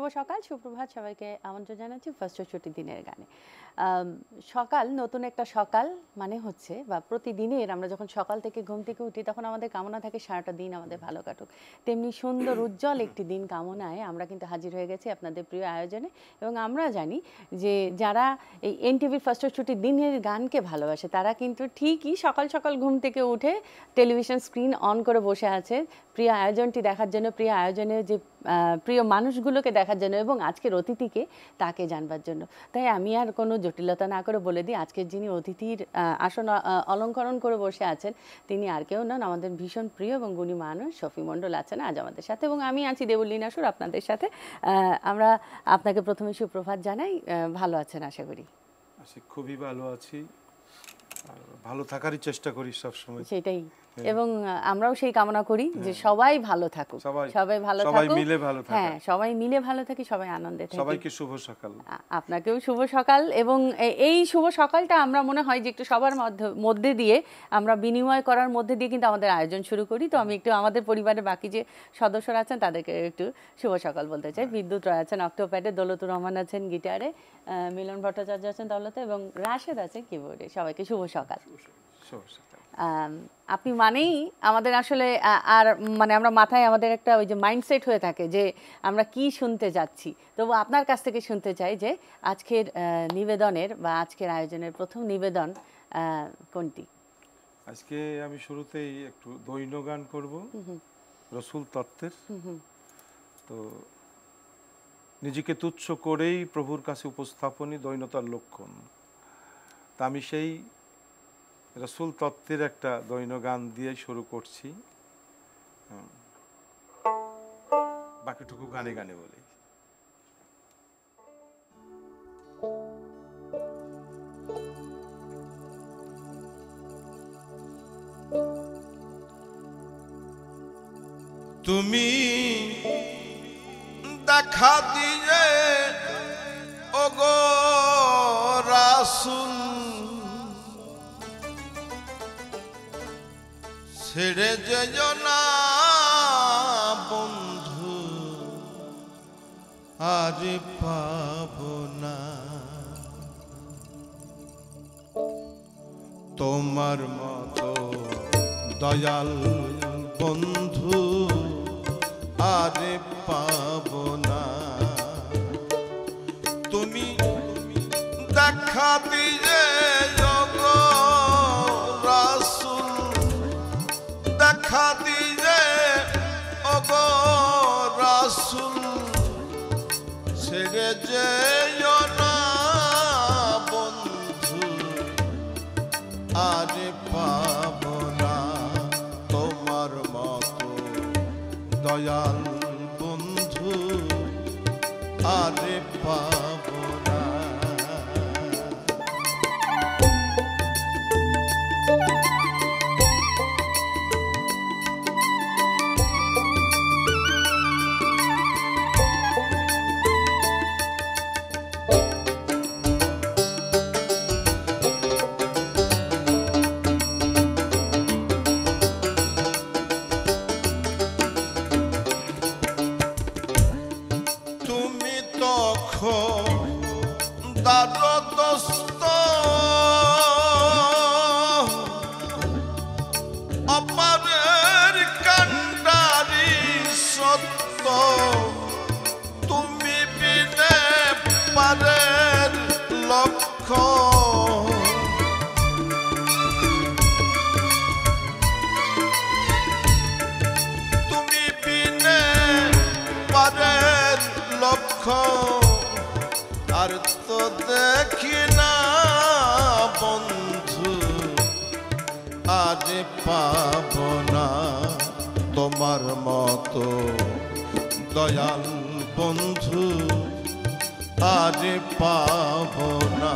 সকাল, সুপ্রভাত সবাইকে আমন্ত্রণ জানাচ্ছি ফার্স্ট ছুটির দিনের গানে। সকাল, নতুন একটা সকাল মানে হচ্ছে বা প্রতিদিনের আমরা যখন সকাল থেকে ঘুম থেকে উঠি তখন আমাদের কামনা থাকে সারাটা দিন আমাদের ভালো কাটুক। তেমনি সুন্দর উজ্জ্বল একটি দিন কামনায় আমরা কিন্তু হাজির হয়ে গেছি আপনাদের প্রিয় আয়োজনে। এবং আমরা জানি যে যারা এই এনটিভির ফার্স্ট ছুটির দিনের গানকে ভালোবাসে তারা কিন্তু ঠিকই সকাল সকাল ঘুম থেকে উঠে টেলিভিশন স্ক্রিন অন করে বসে আছে প্রিয় আয়োজনটি দেখার জন্য, প্রিয় আয়োজনের যে প্রিয় মানুষগুলোকে দেখার জন্য এবং আজকের অতিথিকে তাকে জানবার জন্য। তাই আমি আর কোনো জটিলতা না করে বলে দিই, আজকের যিনি অতিথির আসন অলঙ্করণ করে বসে আছেন তিনি আর কেউ নন, আমাদের ভীষণ প্রিয় এবং গুণী মানুষ শফি মণ্ডল আছেন আজ আমাদের সাথে এবং আমি আছি দেবলীনা সুর আপনাদের সাথে। আমরা আপনাকে প্রথমে সুপ্রভাত জানাই। ভালো আছেন আশা করি? খুবই ভালো আছি, ভালো থাকারই চেষ্টা করি সব সময়। সেটাই, এবং আমরাও সেই কামনা করি যে সবাই ভালো থাকুক, সবাই ভালো থাকুক, সবাই মিলে ভালো থাকুক। হ্যাঁ, সবাই মিলে ভালো থাকি, সবাই আনন্দে থাকি। সবাইকে শুভ সকাল। আপনাকেও শুভ সকাল। এবং এই শুভ সকালটা আমরা মনে হয় যে একটু সবার মধ্যে দিয়ে আমরা বিনিময় করার মধ্যে দিয়ে কিন্তু আমাদের আয়োজন শুরু করি। তো আমি একটু আমাদের পরিবারের বাকি যে সদস্যরা আছেন তাদেরকে একটু শুভ সকাল বলতে চাই। বিদ্যুৎ রয় আছেন অক্টোপ্যাডে, দৌলতুর রহমান আছেন গিটারে, মিলন ভট্টাচার্য আছেন তবলাতে এবং রাশেদ আছে কিবোর্ডে। সবাইকে শুভ সকাল। আপনি মানেই আমাদের আসলে আর মানে আমরা মাথায় আমাদের একটা ওই যে মাইন্ডসেট হয়ে থাকে যে আমরা কি শুনতে যাচ্ছি। তবু আপনার কাছ থেকে শুনতে চাই যে আজকের নিবেদনের বা আজকের আয়োজনের প্রথম নিবেদন কোনটি? আজকে আমি শুরুতেই একটু দৈন গান করব রসুল তত্ত্বের। তো নিজেকে তুচ্ছ করেই প্রভুর কাছে উপস্থাপনই দৈনতার লক্ষণ। তা আমি সেই রসুল তত্ত্বের একটা দৈন গান দিয়ে শুরু করছি, বাকিটুকু গানে গানে বলি। তুমি দেখা দিয়ে ওগো রাসূল ছেড়ে যেও না বন্ধু, আর পাবো না তোমার মতো দয়াল বন্ধু, আর পাবো না। তুমি দেখা দিয়ে দেখা দিয়ে ওগো রাসূল ছেড়ে যেও না বন্ধু, আর পাবো না তোমার মতো দয়াল বন্ধু, আর পাবো না। আর তো দেখি না বন্ধু, আজ পাবো না তোমার মতো দয়াল বন্ধু, আজ পাবো না।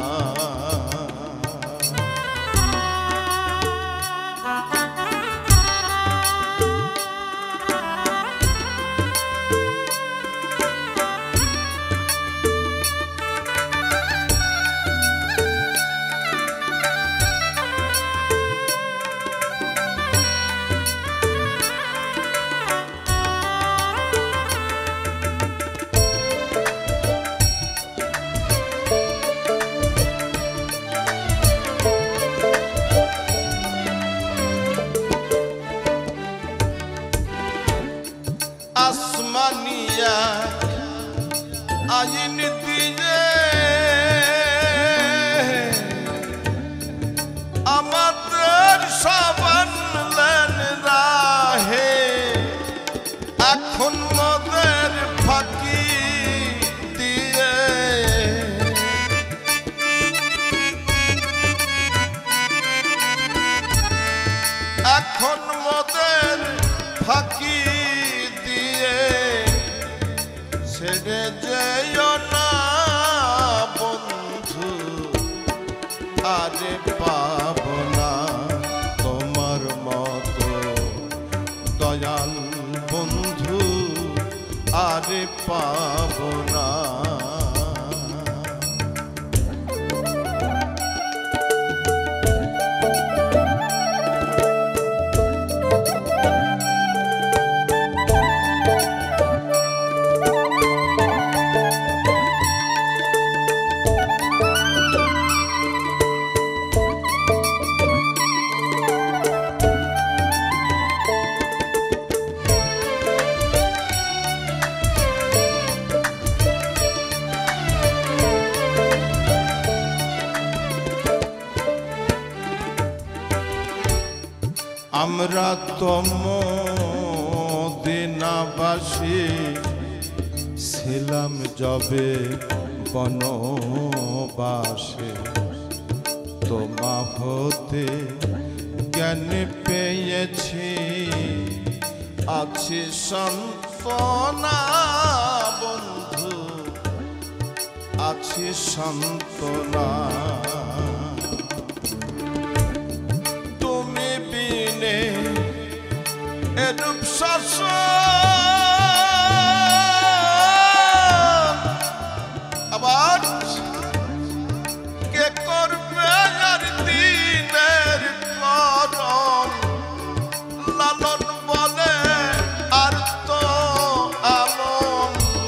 আইন দিয়ে আমাদের সবানলেন রাহে, এখন মোদের ফাঁকি দিয়ে এখন মোদের ফাঁকি দিয়ে ছেড়ে যেও না বন্ধু, আরে পাব না তোমার মতো দয়াল বন্ধু, আরে পাব না। আমরা তো মদিনাবাসী ছিলাম যবে বনবাসে, তোমা হতে জ্ঞান পেয়েছি, আছি সান্ত্বনা বন্ধু, আছি সান্ত্বনা। তুমি বিনে এরূপ শাসন আবার কে করবে আর দিনের করণ, লালন বলে আর তো আমন,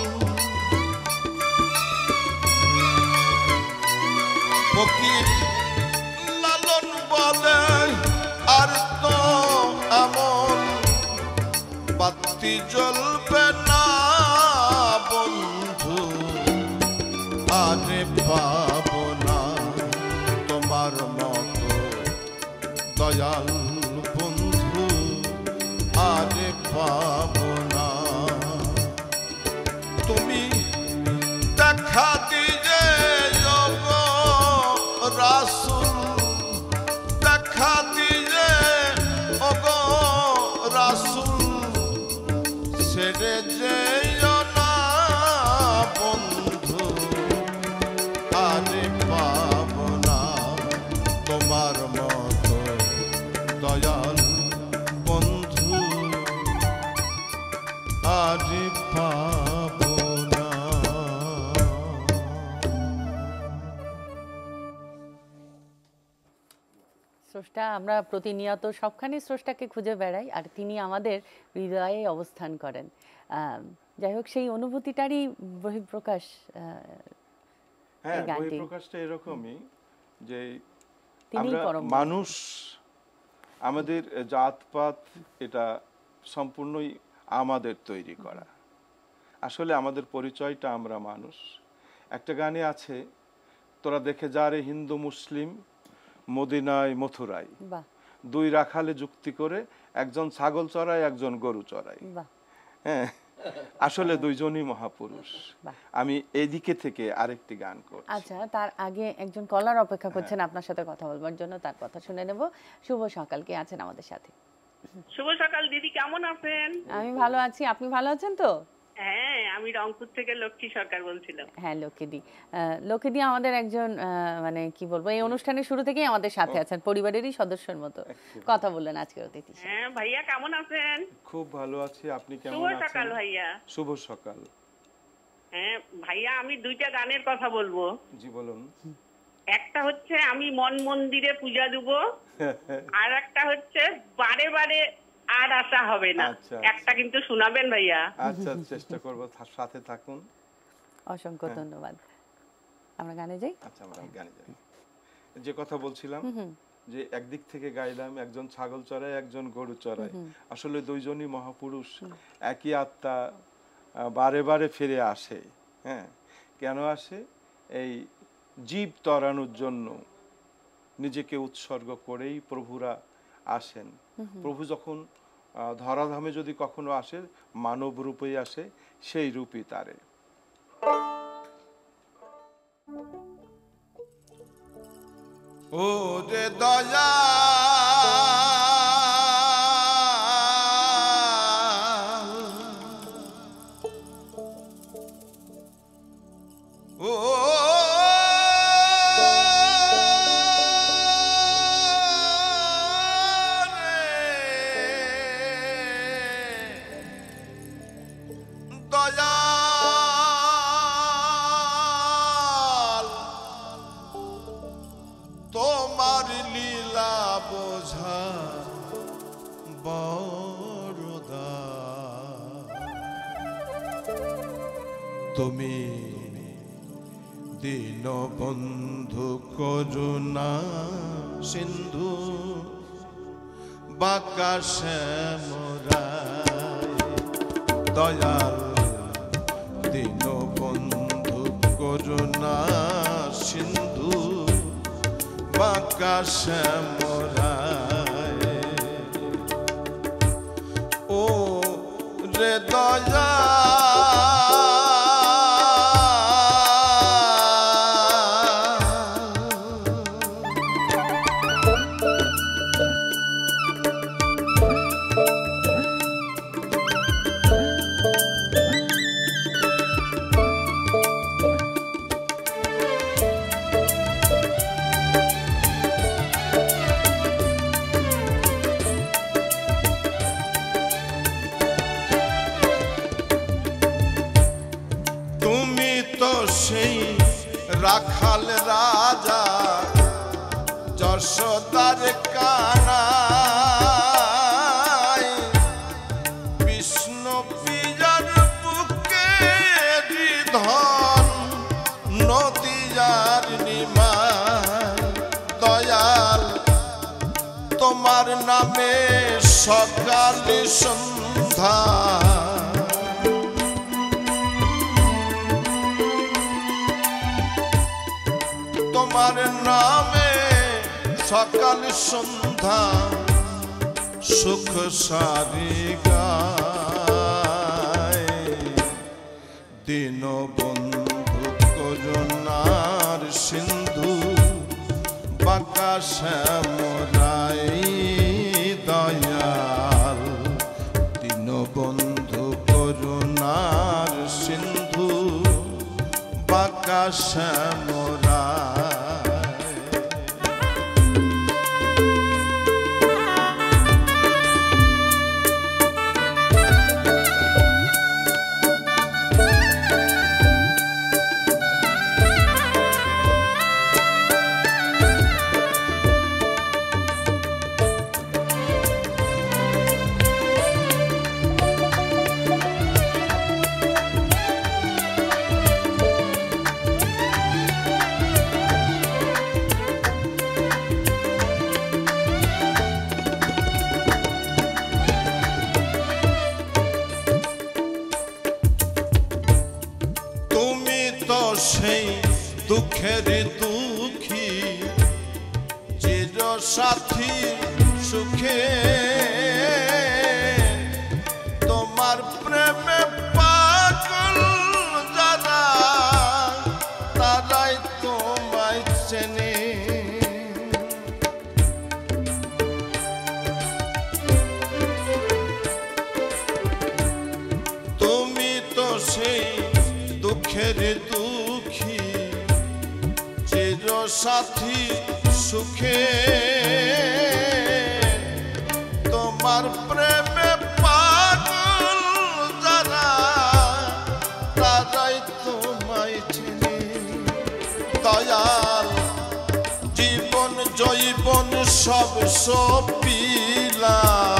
ফকির লালন বলে আর তো এমন, বাতি জ্বলবে না বন্ধু, আরে পাব না তোমার মতো দয়াল বন্ধু, আরে পাব না। তুমি দেখা দিয়ে গো রাসূল, দেখা দিয়ে ওগো রাসূল, ছেড়ে যেও না বন্ধু, আরে পাব না তোমার মতো দয়াল বন্ধু, আরে পাব না। স্রষ্টা, আমরা প্রতিনিয়ত সবখানে স্রষ্টাকে খুঁজে বেড়াই, আর তিনি আমাদের হৃদয়ে অবস্থান করেন। যাই হোক, সেই অনুভূতিটারই বহিঃপ্রকাশ হ্যাঁ, এই গানটি। বহিঃপ্রকাশটা এরকমই যে তিনিই আমরা পরম মানুষ, আমাদের জাতপাত এটা সম্পূর্ণই আমাদের তৈরি করা। আসলে আমাদের পরিচয়টা আমরা মানুষ। একটা গানে আছে, তোরা দেখে যা রে হিন্দু মুসলিম মদিনায় মথুরায়, বাহ দুই রাখালে যুক্তি করে একজন ছাগল চড়ায় একজন গরু চড়ায়। বাহ, হ্যাঁ, আসলে দুইজনই মহাপুরুষ। বাহ। আমি এদিকে থেকে আরেকটি গান করছি। আচ্ছা, তার আগে একজন কলার অপেক্ষা করছেন আপনার সাথে কথা বলবার জন্য, তার কথা শুনে নেব। শুভ সকাল, কে আছেন আমাদের সাথে? শুভ সকাল দিদি, কেমন আছেন? আমি ভালো আছি, আপনি ভালো আছেন তো? হ্যাঁ, আমি রংপুর থেকে লক্ষ্মী সরকার বলছিলাম। হ্যাঁ, লক্ষ্মীদি। লক্ষ্মীদি আমাদের একজন মানে কি বলবো, এই অনুষ্ঠানের শুরু থেকেই আমাদের সাথে আছেন, পরিবারেরই সদস্যের মতো কথা বললেন আজকের অতিথি। হ্যাঁ ভাইয়া, কেমন আছেন? খুব ভালো আছি, আপনি কেমন শুভ আছেন? সকাল ভাইয়া। শুভ সকাল। হ্যাঁ ভাইয়া, আমি দুইটা গানের কথা বলবো। জি বলুন। একটা হচ্ছে আমি মন মন্দিরে পূজা দেব, আর একটা হচ্ছে বারে বারে আর আসা হবে না। আচ্ছা, একটা কিন্তু শোনাবেন ভাইয়া। আচ্ছা, চেষ্টা করব, সাথে থাকুন। অসংখ্য ধন্যবাদ। আমরা গানে যাই। আচ্ছা, আমরা গানে যাই। যে কথা বলছিলাম যে একদিক থেকে গাইলাম একজন ছাগল চড়ায় একজন গরু চড়ায়, আসলে দুইজনই মহাপুরুষ, একই আত্মা, বারে বারে ফিরে আসে। হ্যাঁ, কেন আসে? এই জীব তরানোর জন্য নিজেকে উৎসর্গ করেই প্রভুরা আসেন। প্রভু যখন ধরাধামে যদি কখনো আসে, মানব রূপেই আসে, সেই রূপই তারে। ও রে দয়া ও দয়াল তোমার লীলা বোঝা বড়দা, তুমি দীনবন্ধু করুণা সিন্ধু বাঁকা শ্যামরায়। দয়াল দীনবন্ধু করুণা সিন্ধু বাঁকা শ্যামরায়। ও রে দয়া সেই রাখাল রাজা যশোদার কানাই, বিষ্ণু প্রিয়ার বুকে ধন নদীয়ার নিমাই। দয়াল তোমার নামে সকাল সন্ধ্যা তোমার নামে সকাল সন্ধ্যা সুখ সারি গায়। দীনবন্ধু করুণার সিন্ধু বাঁকা শ্যামরায়। দয়াল দীনবন্ধু করুণার সিন্ধু বাঁকা শ্যামরায়। সেই দুঃখের দুঃখী চির সাথী সুখে, তোমার প্রেমে পাগল যারা তারাই তোমায় চেনে। তুমি তো সেই দুঃখের দুঃখী চির সাথী সুখে, তোমার প্রেমে পাগল যারা তারাই তোমায় চেনে। দয়াল জীবন জৈবন সব সপিলা,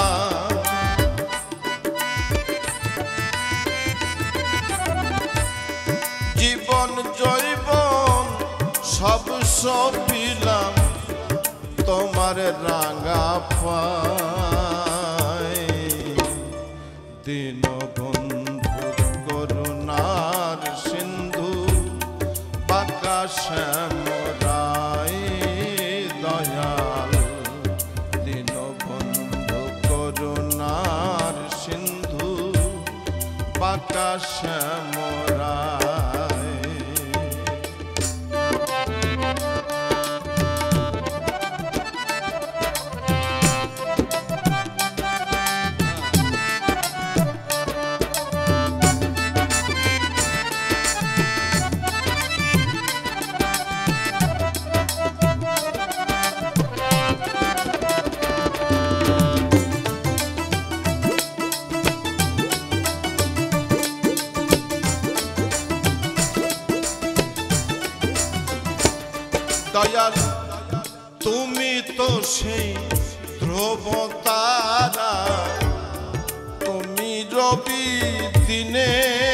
জীবন জৈবন সব সপিলাম তোমার রাঙা পায়। দীনবন্ধু করুণার সিন্ধু শ্যামরায়। দয়াল তুমি তো সেই ধ্রুব তারা, তুমি রবি দিনে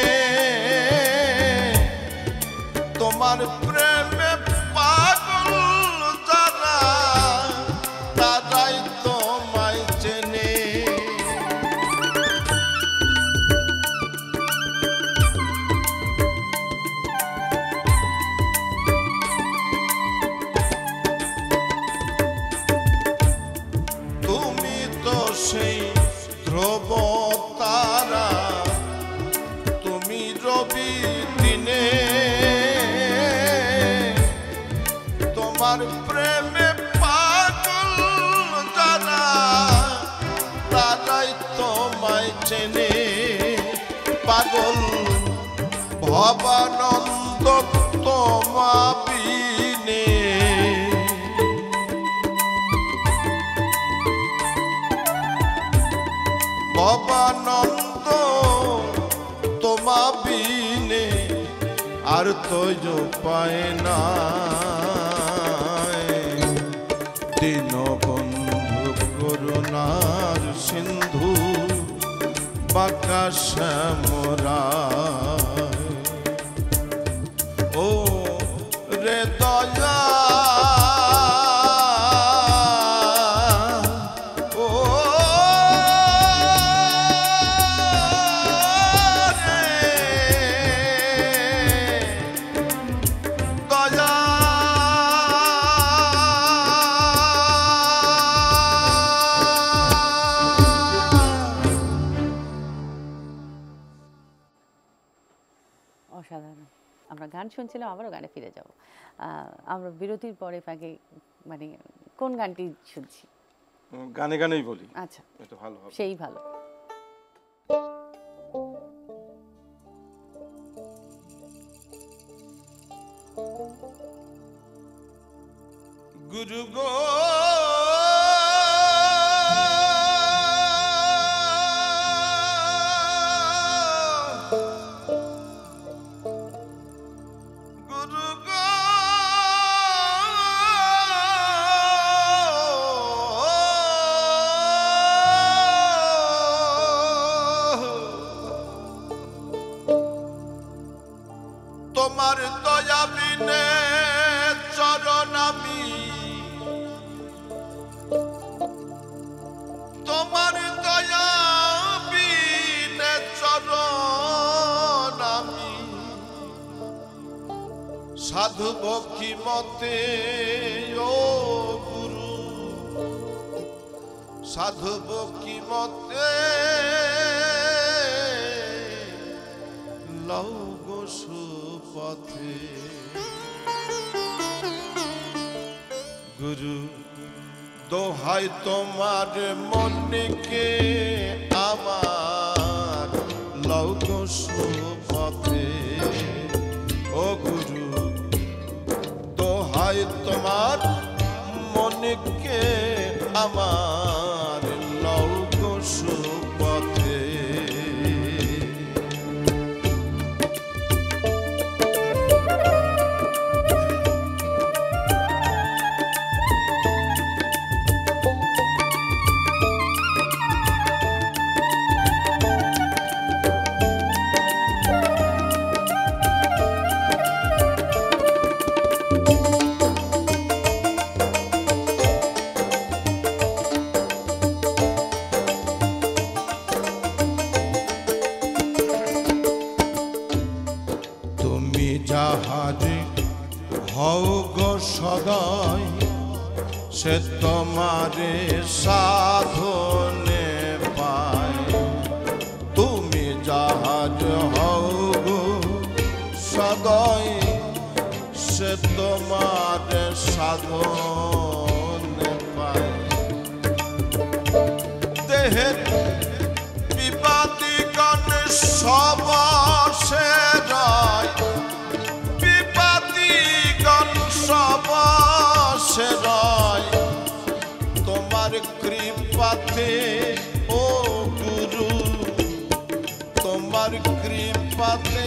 তোমার প্রেমে পাগল যারা, তারাই তোমায় চেনে। তুমি তো সেই ধ্রুব তারা, তুমি রবি দিনে তোমার প্রেমে পাগল যারা, তারাই তোমায় চেনে। পাগল ভবানন্দ তোমা বিনে, ভবানন্দ তোমা বিনে আর তো পায় না। দীনবন্ধু করুণার সিন্ধু বাঁকা শ্যামরায়। ও রে দয়া অসাধারণ। আমরা গান শুনছিলাম, আবারও গানে ফিরে যাব। আমরা বিরতির পরে ফাঁকে মানে কোন গানটি শুনছি? গানে গানেই বলি, আচ্ছা এটা ভালো হবে। সেই ভালো। গুরু গো গুরু গো তোমার দয়া বিনে চরণ আমি, তোমার দয়া বিনে চরণ আমি সাধব কি মতে। ও গুরু সাধব কি মতে, লও গো সুপথে। গুরু দোহাই তোমার মনকে আমার, লও গো সুপথে। ও গুরু দোহাই তোমার মনকে আমার, লও গো সুপথে। যাহারে হও গো সদয়, সে তোমারে সাধনে পায়। তুমি যাহার হও সাধন পাই। দেহের বিবাদীগণ সবশেরায়, বিবাদীগণ সবশেরায় তোমার কৃপাতে ও গুরু, তোমার কৃপাতে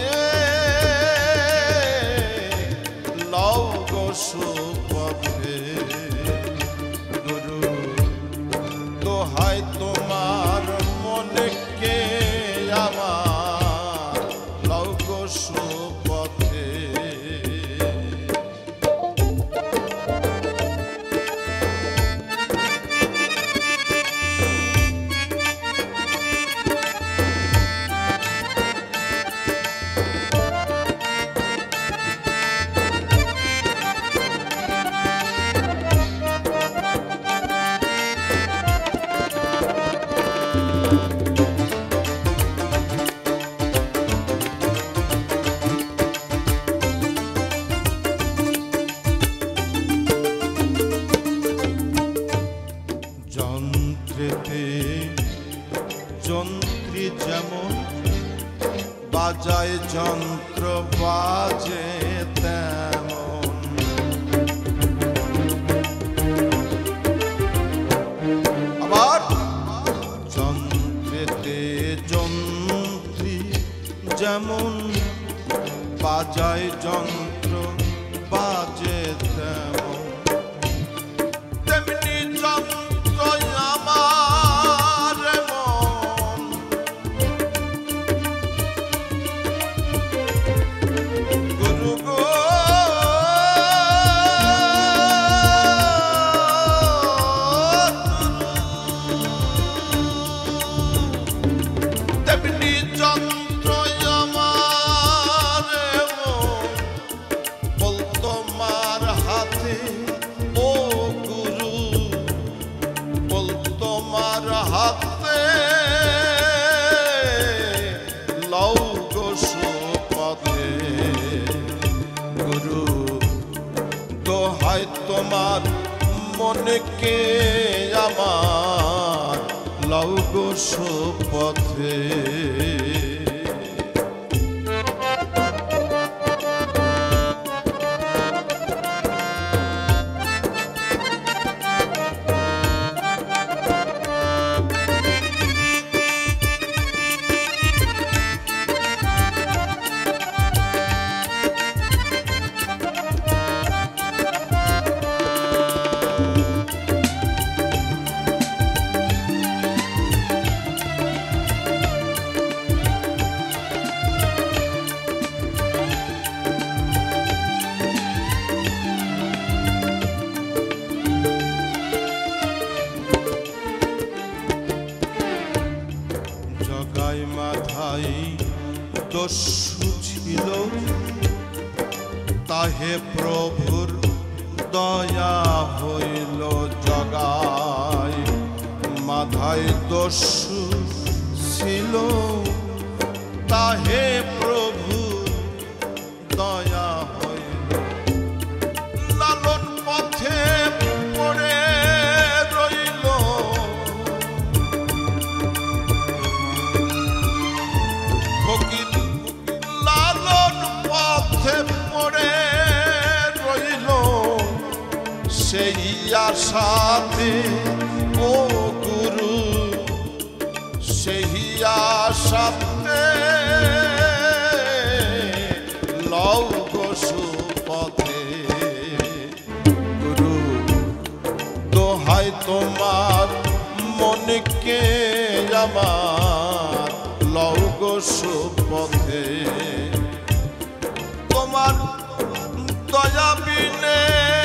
লও গো সুপথে। গুরু দোহাই তোমার মনকে আমার লও গো সুপথে। যন্ত্রেতে যন্ত্রী যেমন বাজায় যন্ত্র বাজে তেমন, আবার যন্ত্রেতে যন্ত্রী যেমন বাজায় যন্ত্র বাজে তেমন, তেমনি যন্ত্র আমার মন। গুরু গো তেমনি যন্ত্র আমার মন, বল তোমার হাতে ও গুরু, বল তোমার হাতে লও গো সুপথে। গুরু দোহাই তোমার মনকে আমার লও গো সুপথে। জগাই মাথায় দস্যু ছিল, তাহে প্রভুর দয়া হইল। জগাই মাথায় দস্যু ছিল, তাহে প্রভু দয়া হইল। লালন পথে পড়ে রইল, ফকির লালন পথে পড়ে রইল। সেই আশাতে ও গুরু, সেই আশাতে লও গো সুপথে। গুরু দোহাই তোমার মনকে আমার লও গো সুপথে। তোমার দয়া বিনে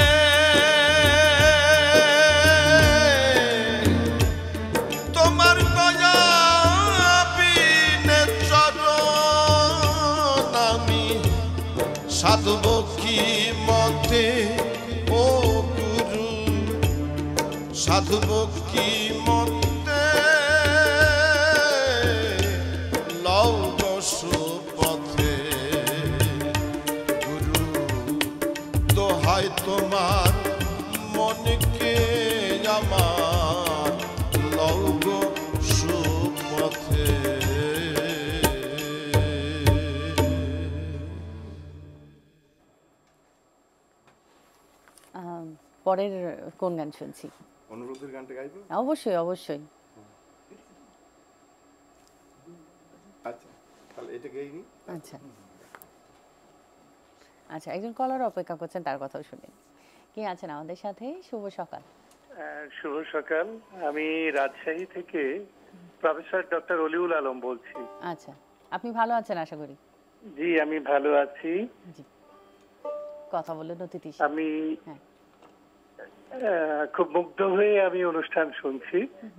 তোমার দয়া বিনে চরণ আমি সাধব কি মতে ও গুরু, সাধব কি মতে লও গো সুপথে। গুরু দোহাই তোমার পরের কোন গান শুনছি? অনুরোধের গানটা গাইবো? অবশ্যই অবশ্যই। আচ্ছা, তাহলে এটা গাইনি। আচ্ছা আচ্ছা, একজন কলার অপেক্ষা করছেন, তার কথাও শুনেন। কে আছেন আমাদের সাথে? শুভ সকাল। শুভ সকাল। আমি রাজশাহী থেকে প্রফেসর ডক্টর অলিউল আলম বলছি। আচ্ছা, আপনি ভালো আছেন আশা করি? জি, আমি ভালো আছি। জি, কথা বললেন অতিথি। আমি হ্যাঁ। খুব মুগ্ধ হয়ে আমি অনুষ্ঠান শুনছি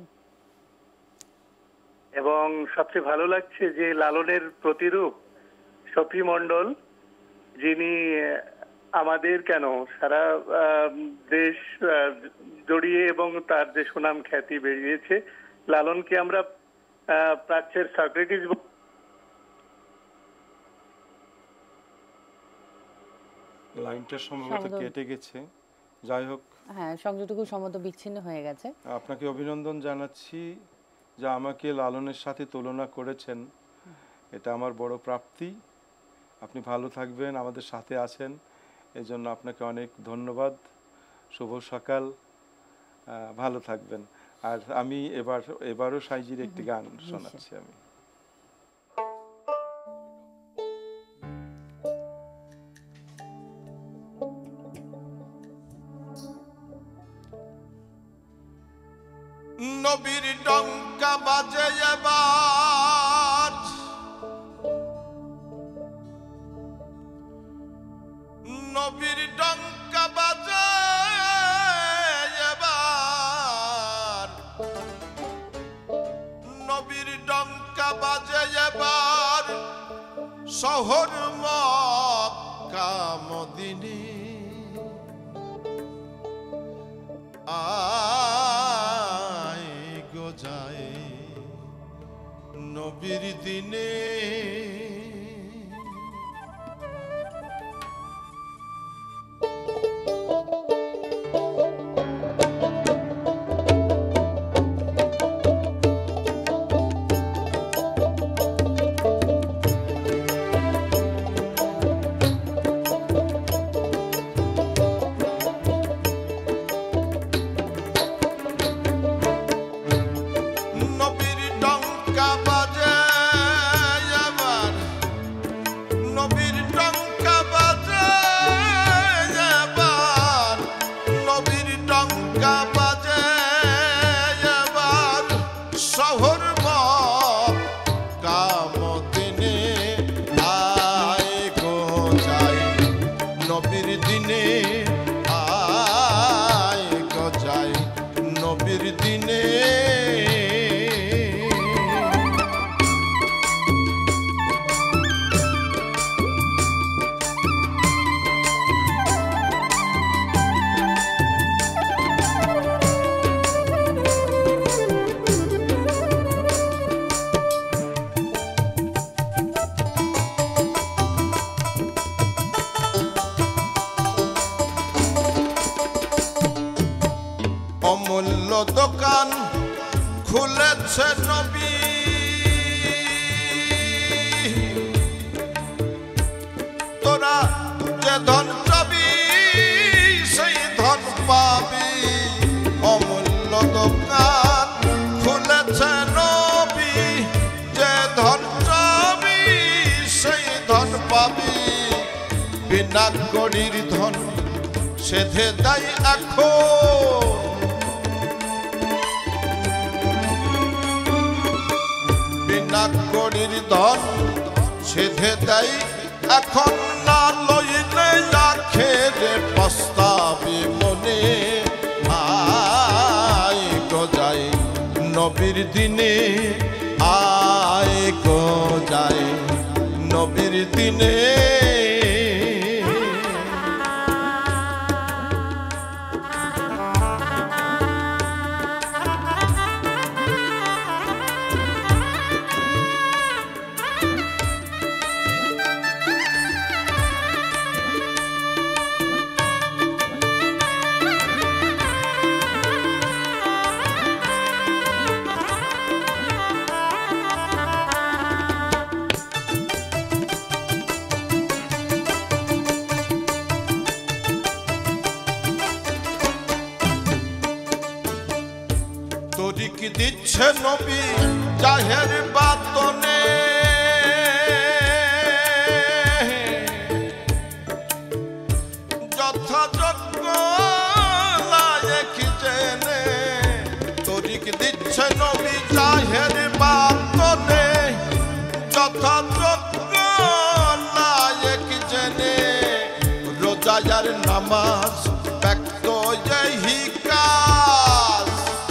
এবং সবচেয়ে ভালো লাগছে যে লালনের প্রতিরূপ শফি মণ্ডল, যিনি আমাদের কেন সারা দেশ জড়িয়ে এবং তার যে সুনাম খ্যাতি বেরিয়েছে, লালনকে আমরা প্রাচ্যের সক্রেটিস। লাইনটা সম্ভবত কেটে গেছে, যাই হোক। হ্যাঁ, সংযোগটুকু সম্ভবত বিচ্ছিন্ন হয়ে গেছে। আপনাকে অভিনন্দন জানাচ্ছি যে আমাকে লালনের সাথে তুলনা করেছেন, এটা আমার বড় প্রাপ্তি। আপনি ভালো থাকবেন, আমাদের সাথে আছেন, এই জন্য আপনাকে অনেক ধন্যবাদ। শুভ সকাল, ভালো থাকবেন। আর আমি এবারও সাইজির একটি গান শোনাচ্ছি আমি। নবীর ডঙ্কা বাজে এবার, নবীর ডঙ্কা বাজে এবার, নবীর ডঙ্কা বাজে এবার, শহর মক্কা মদিনে নবীর দিনে। অমূল্য দোকান খুলেছে নবী, তোরা যে ধন চাবি সেই ধন পাবি। অমূল্য দোকান খুলেছে নবী, যে ধন চাবি সেই ধন পাবি। বিনা কড়ির ধন সেধে দেয় এখন, বিনা কড়ির ধন সেধে দেয় এখন। না লইলে রাখে রে পস্তাবি মনে। আয় গো যাই নবীর দিনে, আয় গো যাই নবীর দিনে। দিচ্ছে নবী জাহের বাতনে, যথাযোগ্য লায়েক জেনে তরিক দিচ্ছে নবী জাহের বাতনে, যথাযোগ্য লায়েক জেনে রোজায়ার নামাজ ব্যক্ত এই কাজ,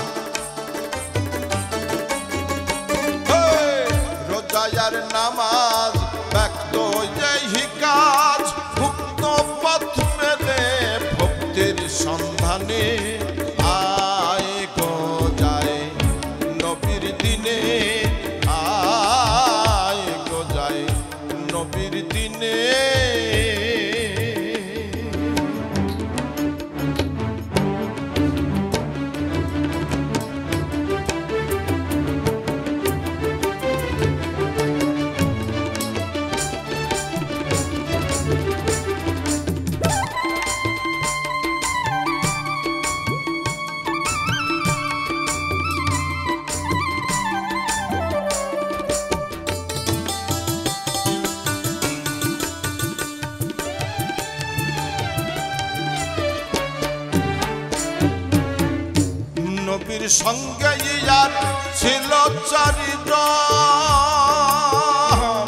রোজায়ার নামাজ ব্যক্ত এই কাজ, মুক্ত পথ মেলে ভক্তির সন্ধানে আয় গো যায় নবীর দিনে, আয় গো যায় নবীর দিনে। নবীর সঙ্গে ইয়ার ছিল চারিজন,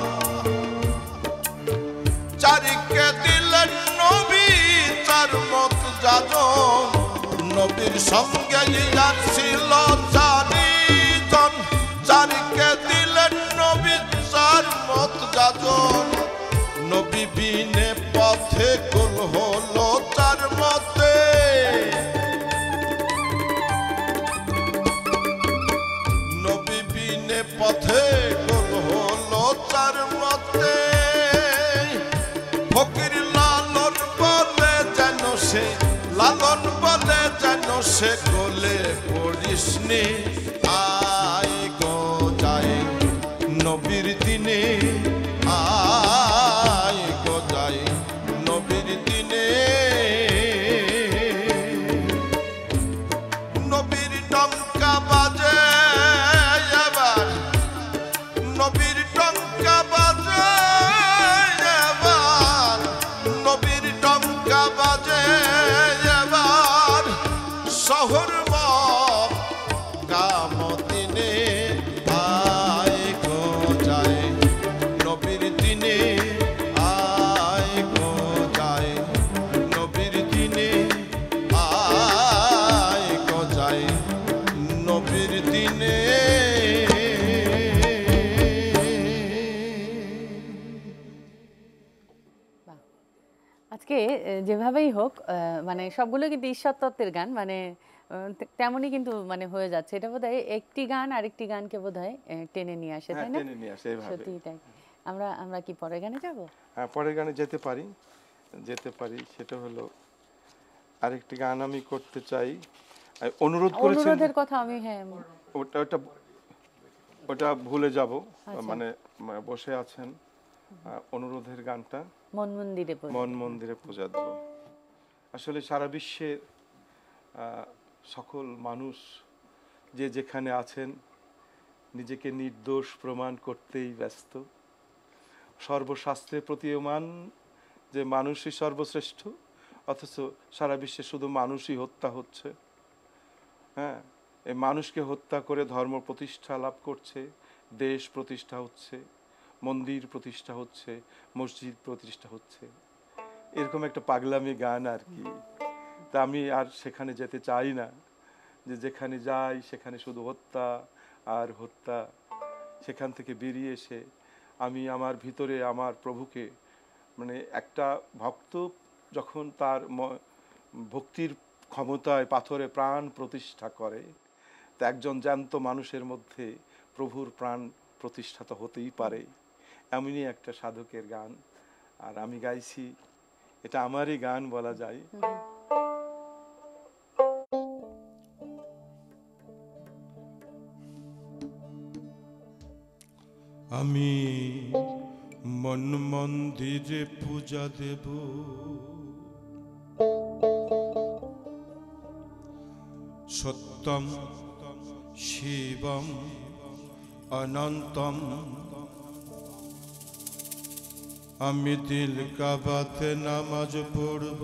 চারিকে দিলেন নবী চার মত যাজন, নবীর সঙ্গে ইয়ার ছিল চারিজন, চারিকে দিলেন নবী চার মত যাজন, নবী বিনে পথে গোল হলো চার মতে, পথে গোল হলো চার মতে, ফকির লালন বলে যেন সে, লালন বলে যেন সে গোলে পড়িসনি, আয় গো যায় নবীর দিনে, আয় গো যায় নবীর দিনে। নবীর ডঙ্কা বাজে এবার, নবীর ডঙ্কা বাজে এবার, নবীর ডঙ্কা বাজে এবার, শহর মক্কা-মদিনে, আয় গো যায় নবীর দিনে, আয় গো যায় নবীর দিনে, আয় গো যায় নবীর দিনে। আজকে যেভাবেই হোক মানে সবগুলো কিন্তু ঈশ্বর তত্ত্বের গান, মানে তেমনই কিন্তু মানে হয়ে যাচ্ছে। এটা বোধহয় একটি গান আরেকটি গানকে বোধহয় টেনে নিয়ে আসে, তাই না? টেনে নিয়ে আসে এইভাবে। সত্যি তাই। আমরা কি পরের গানে যাব? হ্যাঁ, পরের গানে যেতে পারি। সেটা হলো আরেকটি গান আমি করতে চাই, অনুরোধ করেছেন। অনুরোধের কথা আমি ওটা ভুলে যাব, মানে বসে আছেন। অনুরোধের গানটা মন মন্দিরে পূজা দেব। আসলে সারা বিশ্বের সকল মানুষ যে যেখানে আছেন নিজেকে নির্দোষ প্রমাণ করতেই ব্যস্ত। সর্বশাস্ত্রে প্রতীয়মান যে মানুষই সর্বশ্রেষ্ঠ, অথচ সারা বিশ্বে শুধু মানুষই হত্যা হচ্ছে। হ্যাঁ, এই মানুষকে হত্যা করে ধর্ম প্রতিষ্ঠা লাভ করছে, দেশ প্রতিষ্ঠা হচ্ছে, মন্দির প্রতিষ্ঠা হচ্ছে, মসজিদ প্রতিষ্ঠা হচ্ছে। এরকম একটা পাগলামি গান আর কি। তা আমি আর সেখানে যেতে চাই না, যে যেখানে যাই সেখানে শুধু হত্যা আর হত্যা। সেখান থেকে বেরিয়ে এসে আমি আমার ভিতরে আমার প্রভুকে, মানে একটা ভক্ত যখন তার ভক্তির ক্ষমতায় পাথরে প্রাণ প্রতিষ্ঠা করে, তা একজন জ্যান্ত মানুষের মধ্যে প্রভুর প্রাণ প্রতিষ্ঠা তো হতেই পারে। এমনই একটা সাধকের গান, আর আমি গাইছি, এটা আমারই গান বলা যায়। আমি মন মন্দিরে পূজা দেব, সত্যম শিবম অনন্তম। আমি দিল কাবাতে নামাজ পড়ব,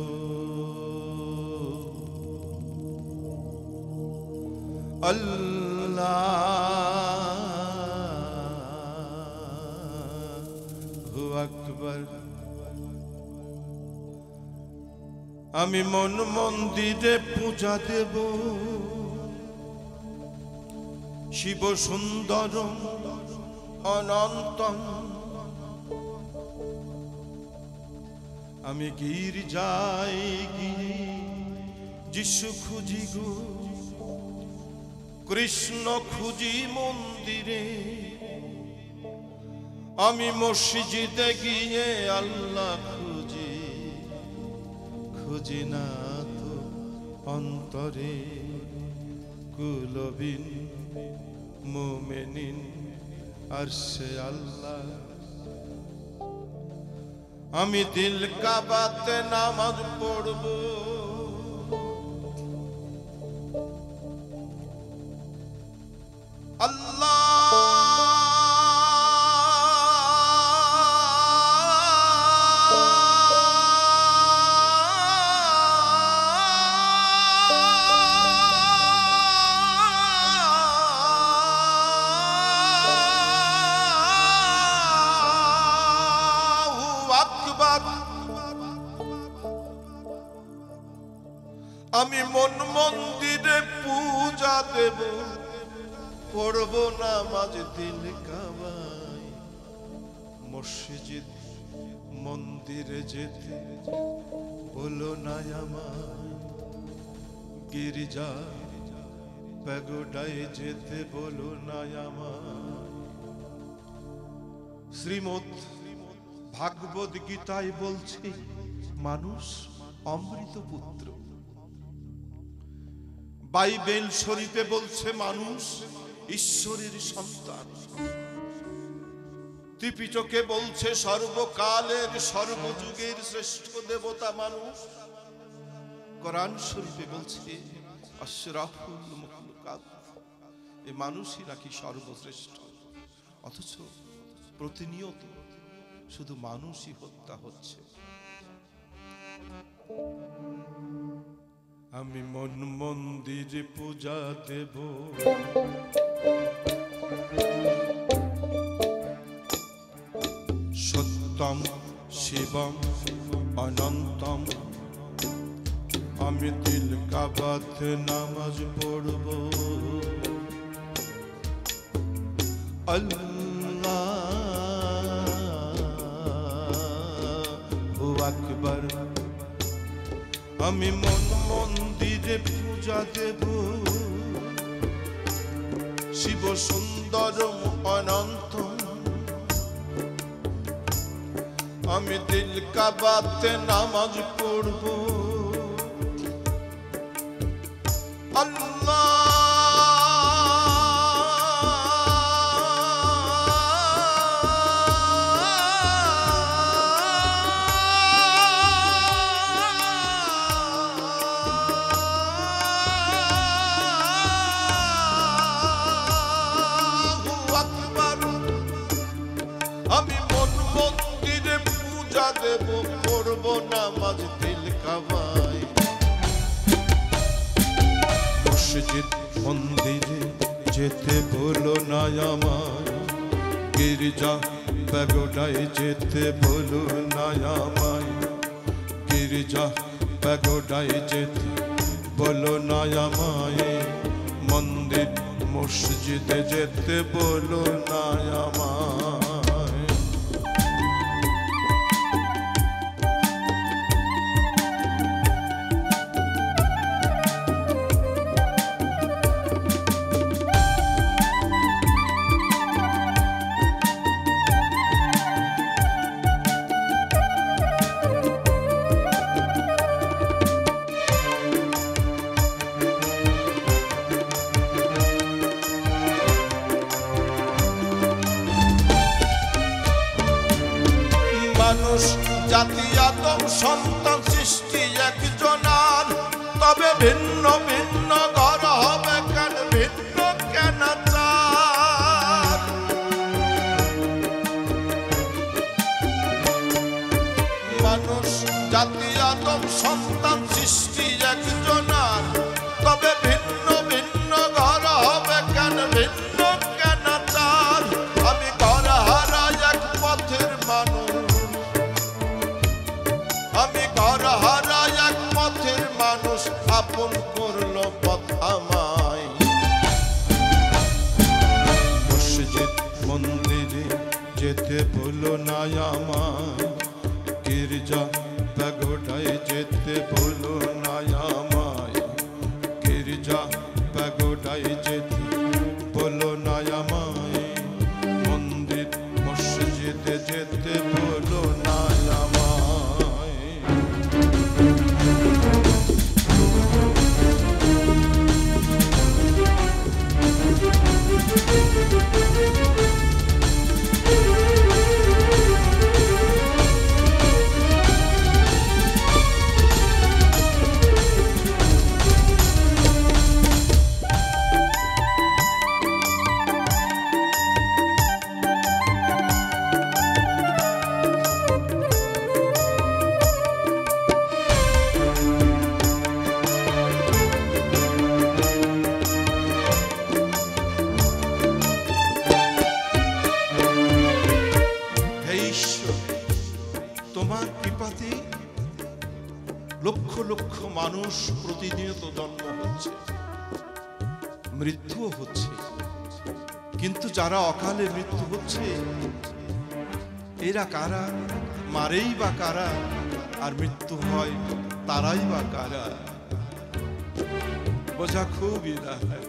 আল্লাহু আকবার। আমি মন মন্দিরে পূজা দেব, শিব সুন্দর অনন্তম। আমি গির্জায় গিয়ে যিশু খুঁজি গো, কৃষ্ণ খুঁজি মন্দিরে। আমি মসজিদে গিয়ে আল্লাহ খুঁজি, খুঁজি না তো অন্তরে। কুলবিন মুমিনিন আরশে আল্লাহ। আমি দিল কাবাতে নামাজ পড়ব, আল্লাহ আকবার। আমি মন মন্দিরে পূজা দেব, পড়ব নামাজ দিল কাবায়। মসজিদ মন্দিরে যেতে বলো না আমায়, গির্জা প্যাগোডায় যেতে বলো না আমায়। শ্রীমৎ ভাগবত গীতায় বলছে মানুষ অমৃত পুত্র। বাইবেল শরীফে বলছে মানুষ ঈশ্বরের সন্তান। ত্রিপিটকে বলছে সর্বকালের সর্বযুগের শ্রেষ্ঠ দেবতা মানুষ। কোরআন শরীফে বলছে আশরাফুল মাখলুকাত, এই মানুষই নাকি সর্বশ্রেষ্ঠ। অথচ প্রতিনিয়ত শুধু মানুষই হত্যা হচ্ছে। আমি মন মন্দিরে পূজা দেব, সত্যম শিবম অনন্তম। আমি দিল কাবাতে নামাজ পড়ব, আল্লাহু আকবার। আমি মন মন্দিরে পূজা দেব, শিব সুন্দর অনন্ত। আমি দিল কাবাতে নামাজ পড়ব, আল্লাহ দেব, পড়ব নামাজ দিল কাবায়। মসজিদ মন্দিরে যেতে বলো না আমায়, গির্জা প্যাগোডায় যেতে বলো না আমায়। গির্জা প্যাগোডায় যেতে বলো না আমায়, মন্দির মসজিদে যেতে বলো না আমায়। মানুষ জাতি আদম সন্তান সৃষ্টি একজনার, তবে ভিন্ন ভিন্ন ঘর হবে কেন, ভিন্ন কেন জাতি আদম সন্তান সৃষ্টি একজনার, তবে ভিন্ন ভিন্ন ঘর হবে কেন, ভিন্ন কেন চার? আমি ঘর হারা এক পথের মানুষ, আমি ঘর হারা এক পথের মানুষ, আপন করলো পথ আমায়। মসজিদ মন্দিরে যেতে ভুলো না আমায়, গির্জা পাগোডায় যেতে ভুলো না আমায়, গির্জা পাগোডায় যেতে ভুলো না আমায়, মন্দির মসজিদে যেতে ভুলো না আমায়। তোমার কৃপাতে লক্ষ লক্ষ মানুষ প্রতিনিয়ত জন্ম হচ্ছে, মৃত্যুও হচ্ছে, কিন্তু যারা অকালে মৃত্যু হচ্ছে এরা কারা, মারেই বা কারা, আর মৃত্যু হয় তারাই বা কারা, বোঝা খুবই দায়।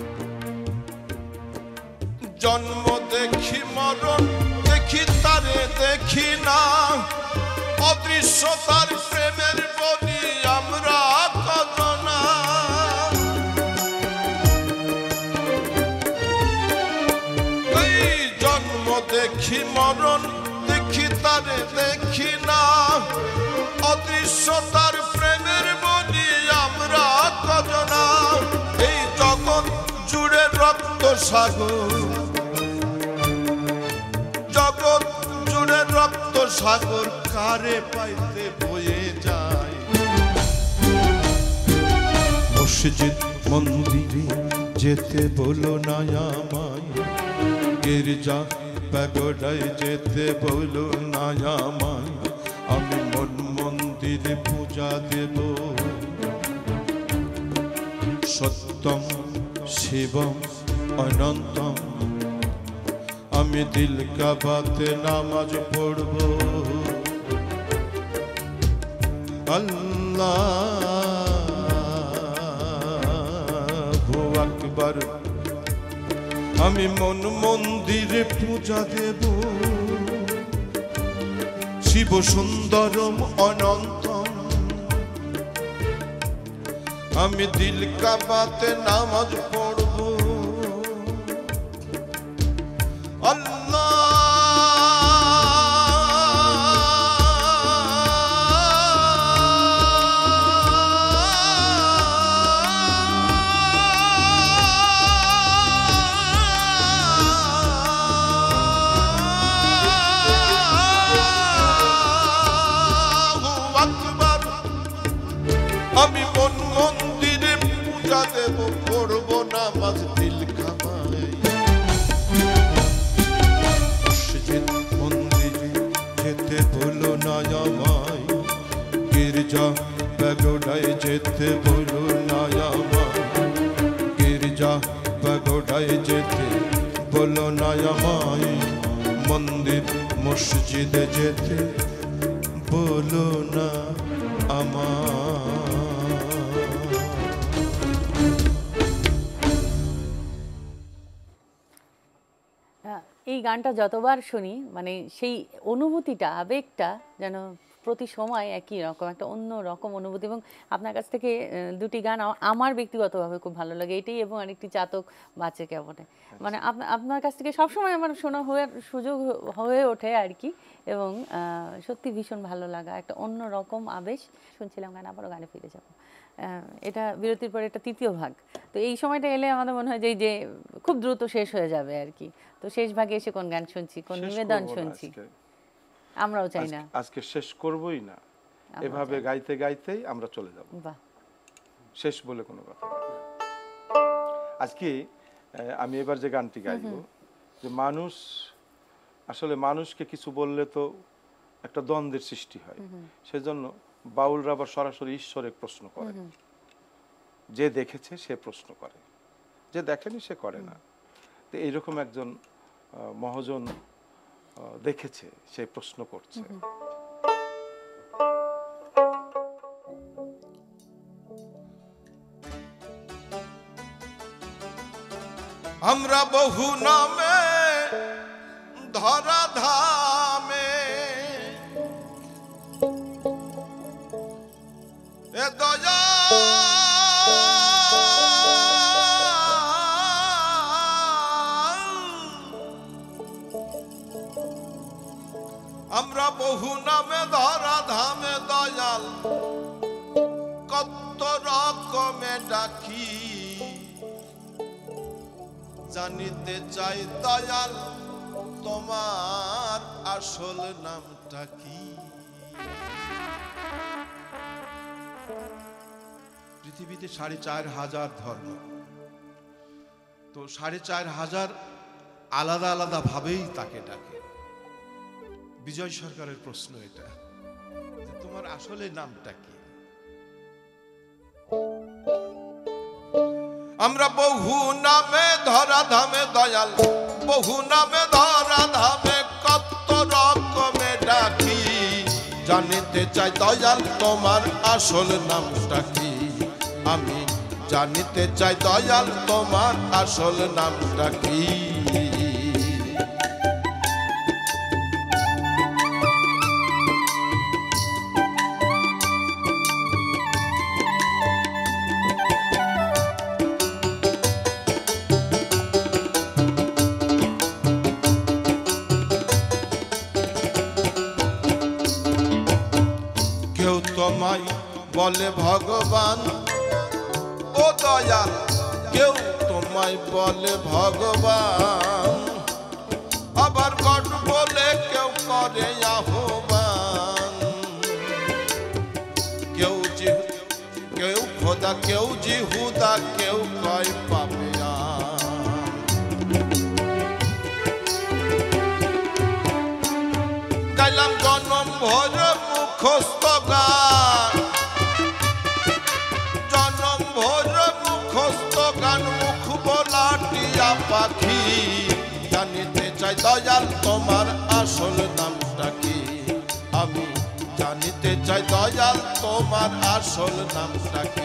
জন্ম দেখি মরণ দেখি তারে দেখি না, অদৃশ্য তার প্রেমের বলি আমরা কজনা। এই জন্ম দেখি মরণ দেখি তারে দেখি না, অদৃশ্য তার প্রেমের বলি আমরা কজনা। এই জগৎ জুড়ে রক্ত সাগর, জগৎ জুড়ে রক্ত সাগর, কারে পাইতে বয়ে যায়। মসজিদ মন্দিরে যেতে বলো না আমায়, গির্জা পাগোডায় যেতে বলো না আমায়, আমি মন মন্দিরে পূজা দেব। সত্যম শিবম অনন্তম, আমি দিল কাবাতে নামাজ পড়ব। আল্লাহু আকবার, আমি মন মন্দিরে পূজা দেব। শিব সুন্দরম অনন্তম, আমি দিল কাবাতে নামাজ পড়ব। আমি মন মন্দিরে পূজা দেব, করব নামাজ দিল কাবায়। মসজিদ মন্দিরে যেতে ভুলো না আমায়, গির্জা পাগোডায় যেতে ভুলো না আমায়, গির্জা পাগোডায় যেতে ভুলো না আমায়, মন্দির মসজিদে যেতে ভুলো না আমায়। এই গানটা যতবার শুনি মানে সেই অনুভূতিটা, আবেগটা যেন প্রতি সময় একই রকম, একটা অন্য রকম অনুভূতি। এবং আপনার কাছ থেকে দুটি গান আমার ব্যক্তিগতভাবে খুব ভালো লাগে, এটাই এবং আরেকটি চাতক বাঁচে কেমনে। মানে আপনার কাছ থেকে সবসময় আমার শোনা সুযোগ হয়ে ওঠে আর কি, এবং সত্যি ভীষণ ভালো লাগা, একটা অন্য রকম আবেশ। শুনছিলাম গান, আবারও গানে ফিরে যাব। এটা বিরতির পরে এটা তৃতীয় ভাগ, তো এই সময়টা এলে আমাদের মনে হয় যে খুব দ্রুত শেষ হয়ে যাবে আর কি। তো শেষ ভাগে এসে কোন গান শুনছি, কোন নিবেদন শুনছি, আমরাও চাই না আজকে শেষ করবই না। এভাবে গাইতে গাইতেই আমরা চলে যাব, বাহ, শেষ বলে কোনো কথা নেই। আজকে আমি এবার যে গানটি গাইব, যে মানুষ আসলে মানুষকে কিছু বললে তো একটা দ্বন্দ্বের সৃষ্টি হয়, সেজন্য বাউলরা আবার সরাসরি ঈশ্বরের প্রশ্ন করে। যে দেখেছে সে প্রশ্ন করে, যে দেখেনি সে করে না। তো এইরকম একজন মহাজন দেখেছে, সে প্রশ্ন করছে। আমরা বহু নামে ধরা ধামে এ দয়া আমরা বহু নামে ধরা ধামে দয়াল কত রকমে ডাকি, জানিতে চাই দয়াল তোমার আসল নামটা কি। পৃথিবীতে 4,500 ধর্ম, তো 4,500 আলাদা আলাদা ভাবেই তাকে ডাকে। বিজয় সরকারের প্রশ্ন এটা, যে তোমার আসলে নামটা কি? আমরা বহু নামে ধরা ধামে দয়াল, বহু নামে ধরা ধামে কত রকমে ডাকি, জানিতে চাই দয়াল তোমার আসল নামটা কি। আমি জানিতে চাই দয়াল তোমার আসল নামটা কি। কেউ তোমায় বলে ভগবান ও দয়াল, কেউ তোমায় বলে ভগবান, আবার গড বলে কেউ করে আহ্বান। কেউ খোদা, কেউ জিহুদা, কেউ কয় পাপিয়ান। গাইলাম জনম ভর মুখস্থ গান, জনম ভর মুখস্থ গান, মুখ বলা টিয়া পাখি। জানিতে চাই দয়াল তোমার আসল নামটা কি। আমি জানিতে চাই দয়াল তোমার আসল নামটা কি।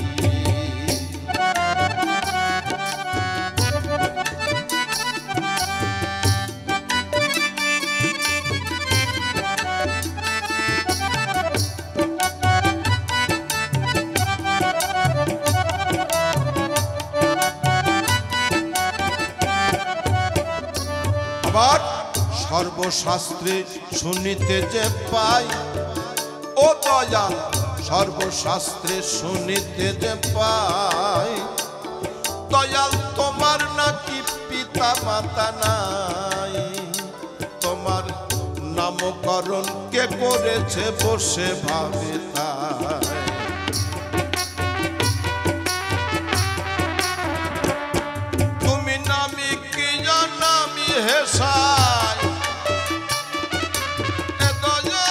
আবার সর্বশাস্ত্রে শুনিতে যে পাই ও দয়াল, সর্বশাস্ত্রে শুনিতে যে পাই, দয়াল তোমার নাকি পিতা মাতা নাই। তোমার নামকরণ কে করেছে বসে ভাবে তাই। তুমি নামি কি নামি হেসাই, এ দয়া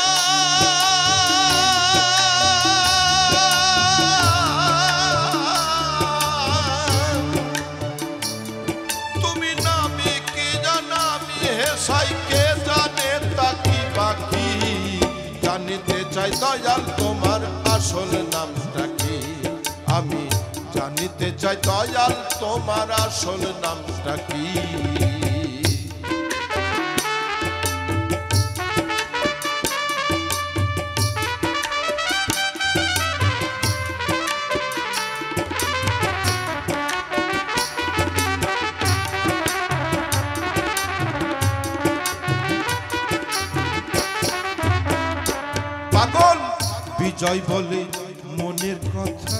তুমি নামি কি নামি হেসাই, কে জানে তাকি বাকি। জানিতে চাই দয়াল তোমার আসল নামটা কি। আমি জানিতে চাই দয়াল তোমার আসল নামটা কি। পাগল বিজয় বলে মনের কথা,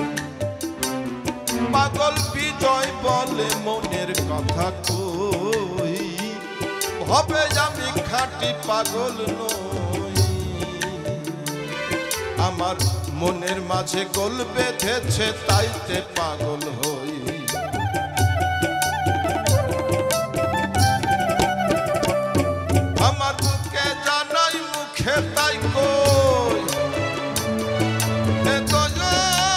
পাগল বিজয় বলে মনের কথা কই, হবে আমি খাঁটি পাগল নই। আমার মনের মাঝে গোল বেঁধেছে তাইতে পাগল হই আমার বুকে জানাই মুখে তাই কই এ দয়াল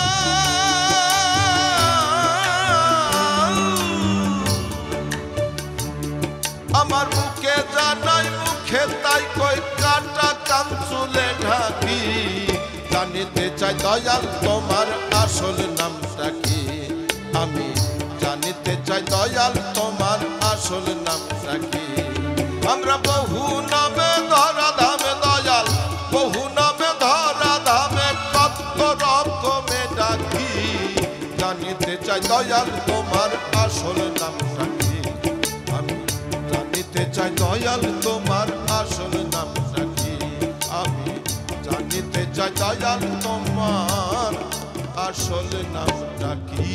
আমার বুকে জানাই মুখে তাই কই কাটা কাঞ্চুলে ঢাকি জানিতে চাই দয়াল তোমার আসল নামটা কি আমি জানিতে চাই দয়াল তোমার আসল নামটা কি আমরা বহু নামে ধরা ধামে দয়াল বহু নামে ধরা ধামে কত রকমে ডাকি জানিতে চাই দয়াল তোমার আসল নামটা কি আমি জানিতে চাই দয়াল তোমার আসল নামটা কি আমি জানিতে চাই দয়াল তোমার আসল নামটা কি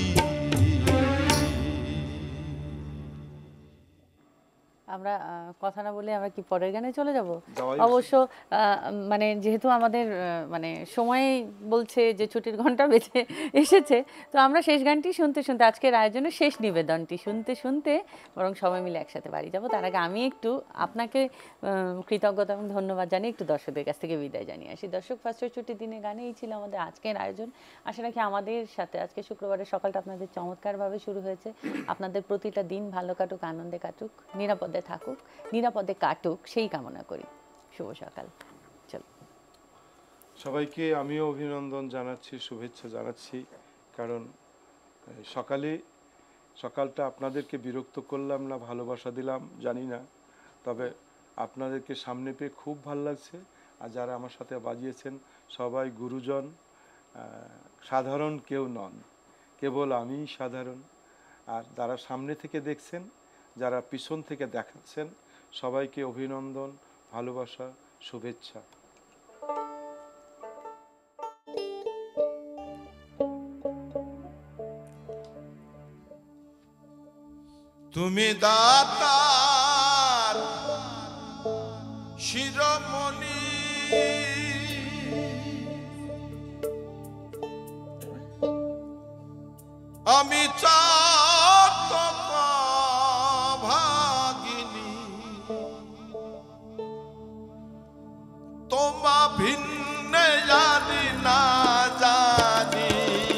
আমরা কথা না বলে আমরা কি পরের গানে চলে যাব যাওয়াই অবশ্য মানে যেহেতু আমাদের মানে সময় বলছে যে ছুটির ঘন্টা বেজে এসেছে তো আমরা শেষ গানটি শুনতে শুনতে আজকের আয়োজনের শেষ নিবেদনটি শুনতে শুনতে বরং সবাই মিলে একসাথে বাড়ি যাব তার আগে আমি একটু আপনাকে কৃতজ্ঞতা এবং ধন্যবাদ জানিয়ে একটু দর্শকদের কাছ থেকে বিদায় জানিয়ে আসি দর্শক ফার্স্টের ছুটির দিনে গানে এই ছিল আমাদের আজকের আয়োজন আশা রাখি আমাদের সাথে আজকে শুক্রবারের সকালটা আপনাদের চমৎকারভাবে শুরু হয়েছে আপনাদের প্রতিটা দিন ভালো কাটুক আনন্দে কাটুক নিরাপদে থাকুক নিরাপদে কাটুক সেই কামনা করি শুভ সকাল চল সবাইকে আমিও অভিনন্দন জানাচ্ছি শুভেচ্ছা জানাচ্ছি কারণ সকালটা আপনাদেরকে বিরক্ত করলাম না ভালোবাসা দিলাম জানি না তবে আপনাদেরকে সামনে পেয়ে খুব ভালো লাগছে আর যারা আমার সাথে বাজিয়েছেন সবাই গুরুজন সাধারণ কেউ নন কেবল আমিই সাধারণ আর যারা সামনে থেকে দেখছেন যারা পিছন থেকে দেখাচ্ছেন সবাইকে অভিনন্দন ভালোবাসা শুভেচ্ছা তুমি দাতার শিরোমণি আমি চাতক ভাগিনী তোমা ভিন্ন জানি না জানি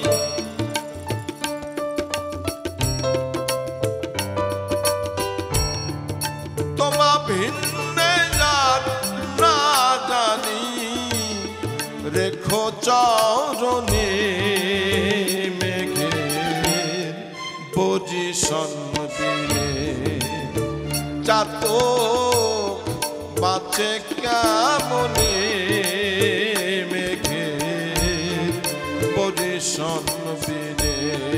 তোমা ভিন্ন না জানি রেখো চরণে মেঘে পজিশন দিলে চাত বাঁচে কেমনে মেঘে পজিশন দিলে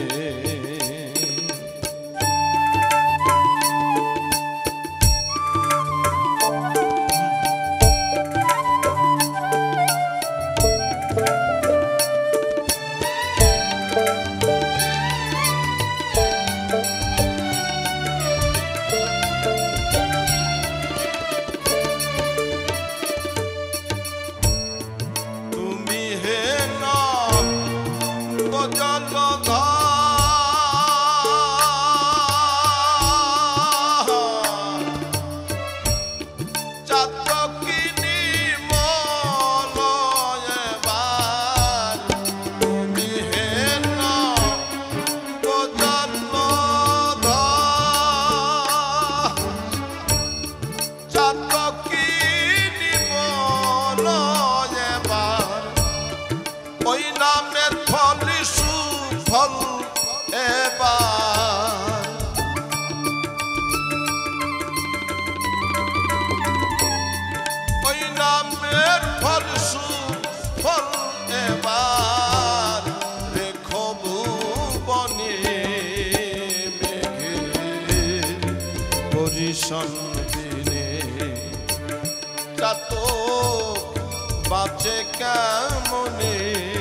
দিনে চাত বাঁচে কেমনে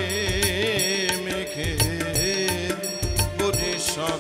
মেঘে পজিশন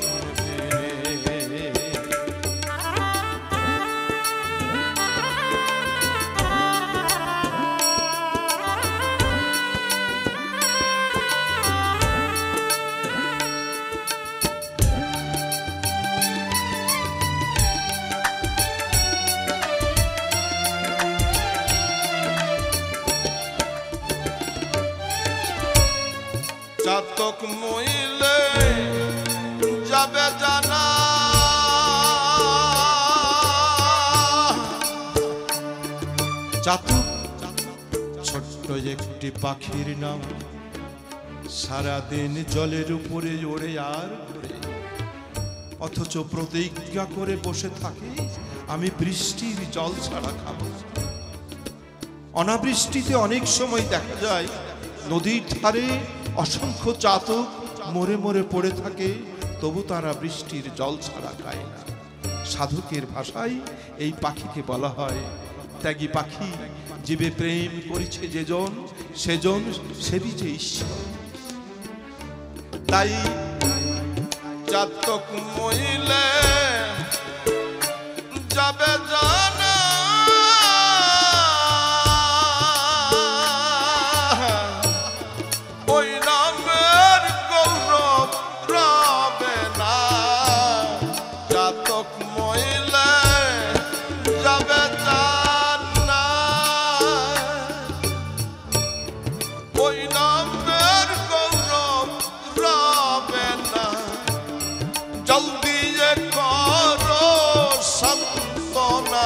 চাতক মইলে যাবে জানা চাতক ছোট্ট একটি পাখির নাম, সারাদিন জলের উপরে ওড়ে আর ঘুরে, অথচ প্রতিজ্ঞা করে বসে থাকে আমি বৃষ্টির জল ছাড়া খাবো। অনাবৃষ্টিতে অনেক সময় দেখা যায় নদীর ধারে অসংখ্য চাতক মরে মরে পড়ে থাকে, তবু তারা বৃষ্টির জল ছাড়া খায় না। সাধকের ভাষায় এই পাখিকে বলা হয় ত্যাগী পাখি, জীবে প্রেম করেছে যেজন সেজন সেবিছে ঈশ্বর। তাই চাতক মইলে যাবে জানা ওই নামের গৌরব রবে না। চাতক মইলে যাবে জানা ওই নামের গৌরব রবে না। জলদি করো সান্তনা,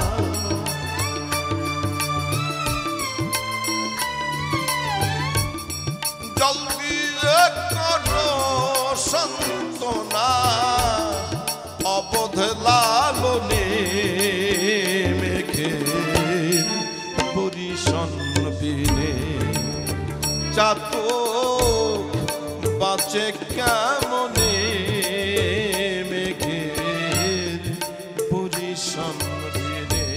জলদি করো সান্তনা, অবধ লালনে মেঘের পরিশন বিনে চাতক বাঁচে কেমনে। মেঘের পরিশন বিনে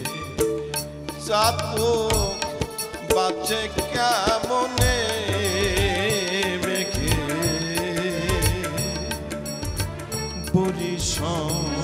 চাতক বাঁচে কেমনে। মেঘের পরিশন